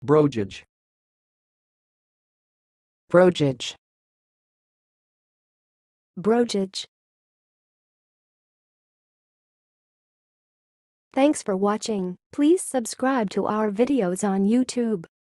broadgage, broadgage, broadgage. Thanks for watching. Please subscribe to our videos on YouTube.